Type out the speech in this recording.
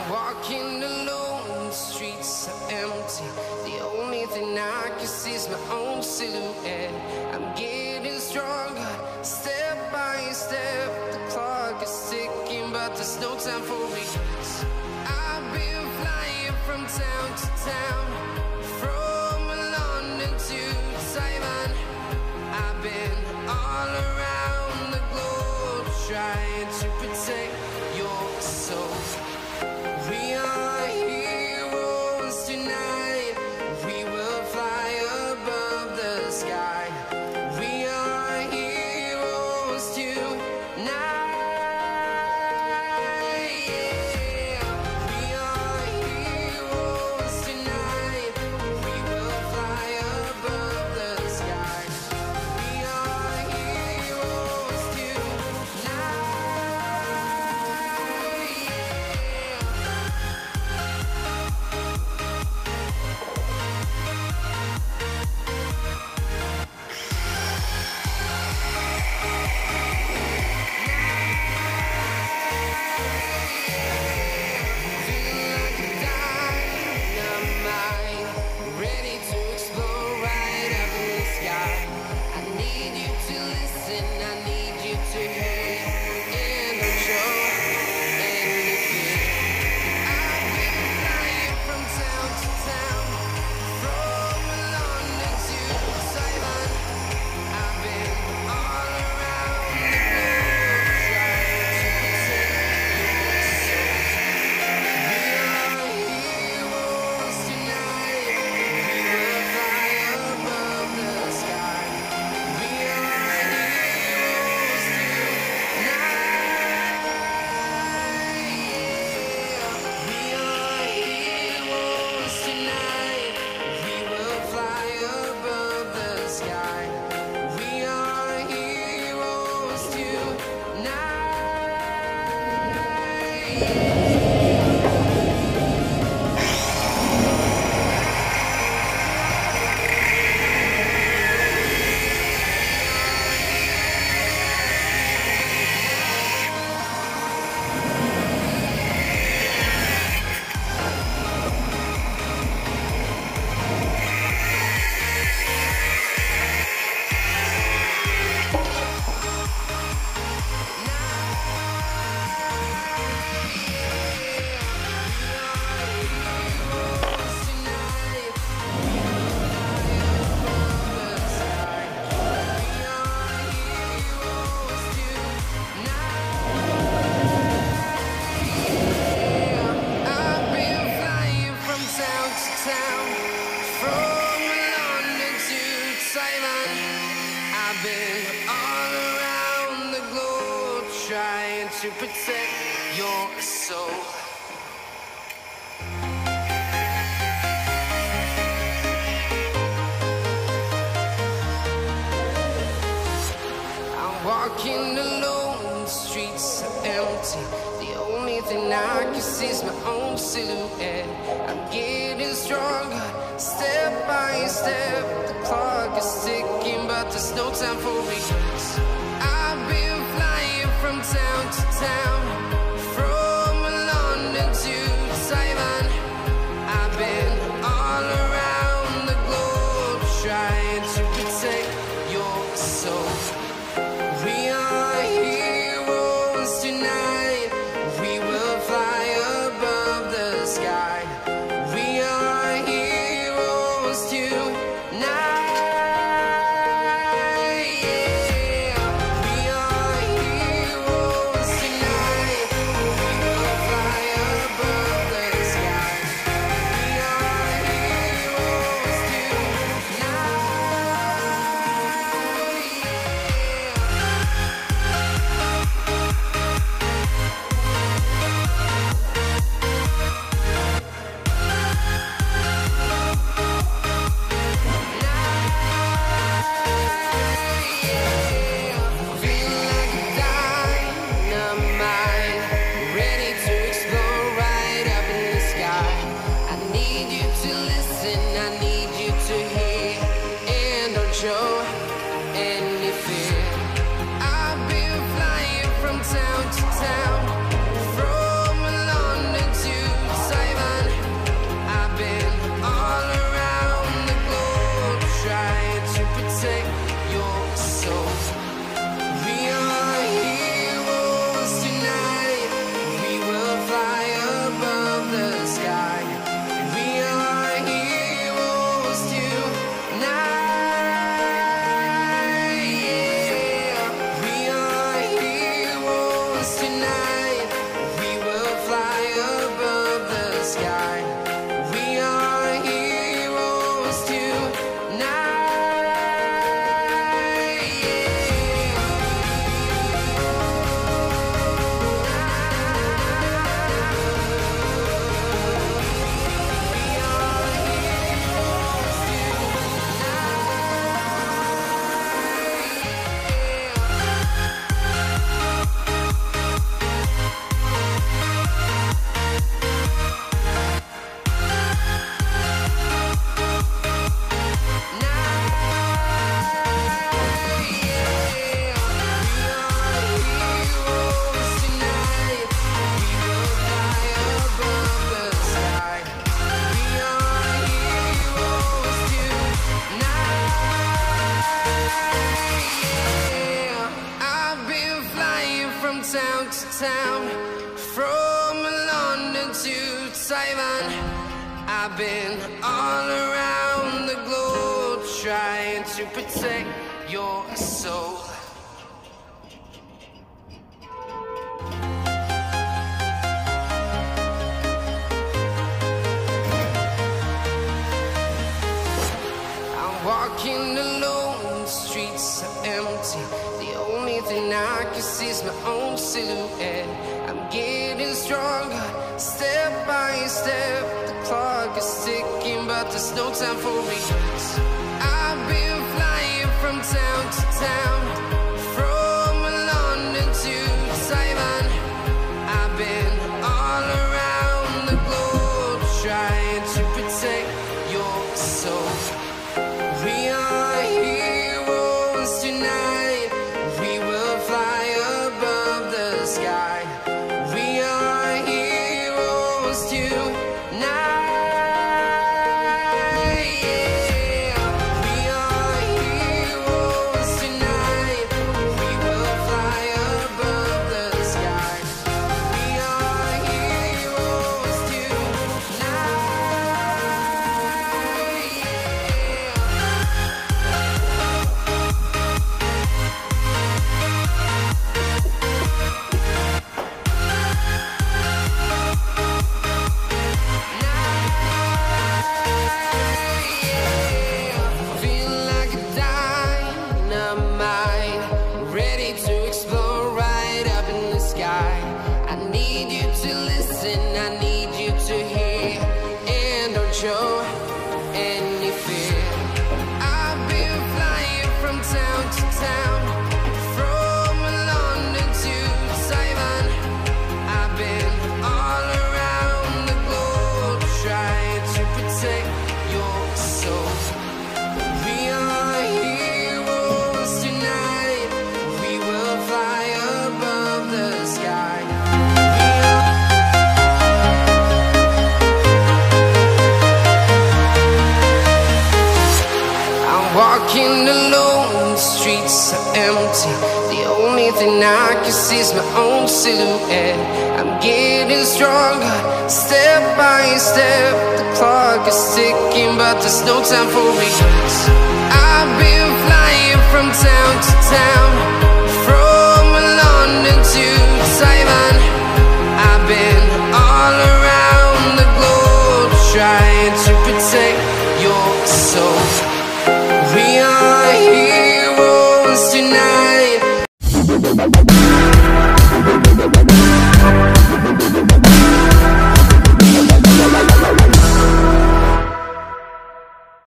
Walking alone, the streets are empty. The only thing I can see is my own silhouette. I'm getting stronger, step by step. The clock is ticking, but there's no time for regrets. I've been flying from town to town, from London to Taiwan. I've been all around the globe, trying to protect your soul. We are heroes tonight. We will fly above the sky. We are heroes tonight. Yeah. We are heroes tonight. We will fly above the sky. We are heroes tonight. Ready to explore right up in the sky. I need you to listen, I need you to hear, and don't show anything. I've been flying from town to town, from London to Taiwan. I've been all around the globe, trying to protect your soul. We are heroes tonight. We will fly above the sky. We are heroes tonight. We are heroes tonight. We will fly above the sky. We are heroes tonight. I've been flying from town to town, from London to Taiwan. I've been all around the globe, trying to protect your soul. I'm walking alone, the streets are empty. The only thing I can see is my own silhouette. I'm getting stronger, step by step. The clock is ticking, but there's no time for regrets. I've been flying from town to town, from London to Taiwan. I've been all around the globe, trying to protect your soul. We are heroes tonight. We will fly above the sky. We are heroes tonight. Yeah. We are heroes tonight. London to Taiwan. I've been all around the globe trying to protect your soul. Walking alone, the streets are empty. The only thing I can see is my own silhouette. I'm getting stronger, step by step. The clock is ticking, but there's no time for regrets. I've been flying from town to town, from London to Taiwan. I've been all around the globe trying to protect your soul. We are heroes tonight. We will fly above the sky. We are heroes tonight. Yeah. We are heroes tonight. We will fly above the sky. We are heroes tonight. Show any fear. I've been flying from town to town, from London to Taiwan. I've been all around the globe trying to protect your soul. We are heroes tonight. We will fly above the sky. Walking alone, the streets are empty. The only thing I can see is my own silhouette. I'm getting stronger, step by step. The clock is ticking, but there's no time for regrets. I've been flying from town to town,